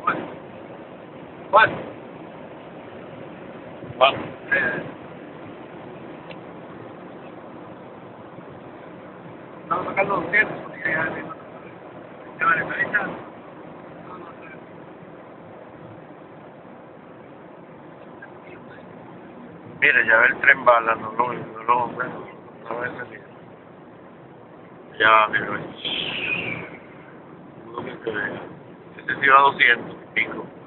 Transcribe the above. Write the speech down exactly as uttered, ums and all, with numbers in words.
¿Cuál? ¿Cuál? Eh, Vamos a sacar los doscientos, porque ya ya vale, ahí está. No, no sé. Mira, ya ve el tren bala, no lo no lo no, no lo he entendido. Ya va, mira, ve. Dudo que se vea. Este sí va a doscientos y pico.